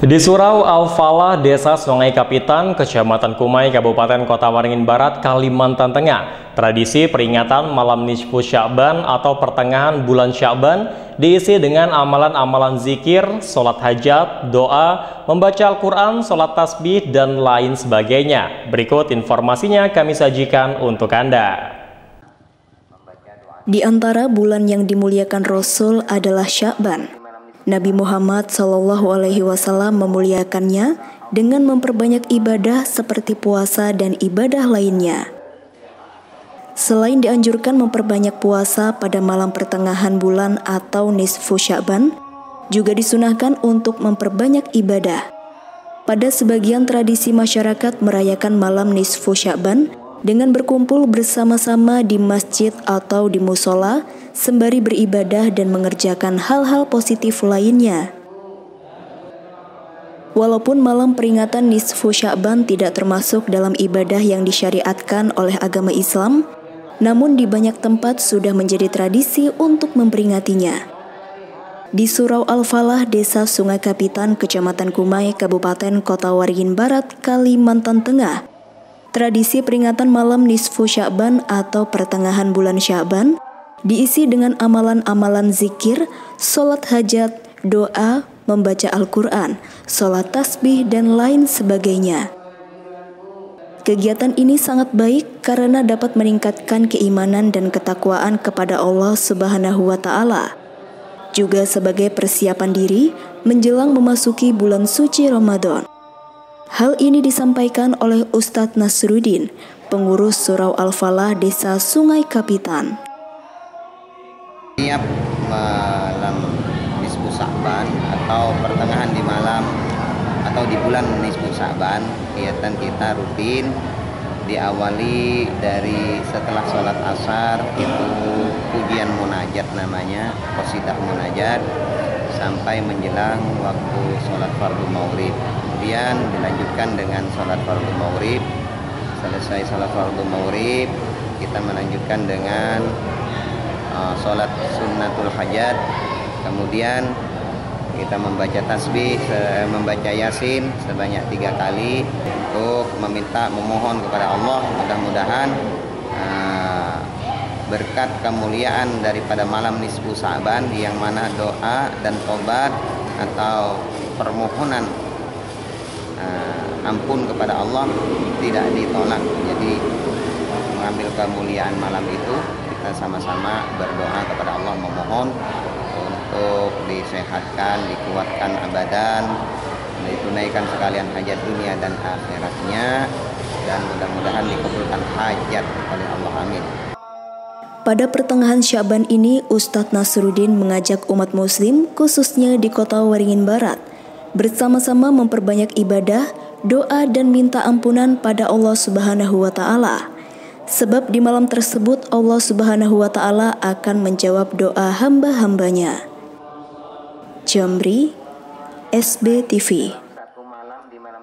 Di Surau Al-Falah, Desa Sungai Kapitan, Kecamatan Kumai, Kabupaten Kota Waringin Barat, Kalimantan Tengah, tradisi peringatan malam Nisfu Sya'ban atau pertengahan bulan Sya'ban diisi dengan amalan-amalan zikir, sholat hajat, doa, membaca Al-Quran, sholat tasbih, dan lain sebagainya. Berikut informasinya kami sajikan untuk Anda. Di antara bulan yang dimuliakan Rasul adalah Sya'ban. Nabi Muhammad SAW memuliakannya dengan memperbanyak ibadah seperti puasa dan ibadah lainnya. Selain dianjurkan memperbanyak puasa pada malam pertengahan bulan atau nisfu Sya'ban, juga disunahkan untuk memperbanyak ibadah. Pada sebagian tradisi masyarakat merayakan malam nisfu Sya'ban dengan berkumpul bersama-sama di masjid atau di musola, sembari beribadah dan mengerjakan hal-hal positif lainnya. Walaupun malam peringatan nisfu Sya'ban tidak termasuk dalam ibadah yang disyariatkan oleh agama Islam, namun di banyak tempat sudah menjadi tradisi untuk memperingatinya. Di Surau Al-Falah, Desa Sungai Kapitan, Kecamatan Kumai, Kabupaten Kota Waringin Barat, Kalimantan Tengah, tradisi peringatan malam nisfu Sya'ban atau pertengahan bulan Sya'ban diisi dengan amalan-amalan zikir, sholat hajat, doa, membaca Al-Quran, sholat tasbih, dan lain sebagainya. Kegiatan ini sangat baik karena dapat meningkatkan keimanan dan ketakwaan kepada Allah Subhanahu wa Ta'ala, juga sebagai persiapan diri menjelang memasuki bulan suci Ramadan. Hal ini disampaikan oleh Ustadz Nasruddin, pengurus Surau Al-Falah Desa Sungai Kapitan. Setiap malam nisfu Sya'ban atau pertengahan di malam atau di bulan nisfu Sya'ban, kegiatan kita rutin diawali dari setelah sholat asar, itu pujian munajat namanya, qasidah munajat, sampai menjelang waktu sholat fardu maghrib. Kemudian dilanjutkan dengan sholat fardu maghrib. Selesai sholat fardu maghrib, kita melanjutkan dengan sholat sunnatul hajat. Kemudian kita membaca tasbih, membaca yasin sebanyak 3 kali untuk memohon kepada Allah mudah-mudahan berkat kemuliaan daripada malam nisfu Sya'ban, yang mana doa dan tobat atau permohonan ampun kepada Allah tidak ditolak. Jadi mengambil kemuliaan malam itu, kita sama-sama berdoa kepada Allah, memohon untuk disehatkan, dikuatkan abadan, ditunaikan sekalian hajat dunia dan akhiratnya, dan mudah-mudahan dikabulkan hajat oleh Allah. Amin. Pada pertengahan Sya'ban ini, Ustadz Nasruddin mengajak umat muslim khususnya di Kota Waringin Barat bersama-sama memperbanyak ibadah, doa, dan minta ampunan pada Allah Subhanahu wa Ta'ala. Sebab di malam tersebut Allah Subhanahu wa Ta'ala akan menjawab doa hamba-hambanya. Jamri, SBTV.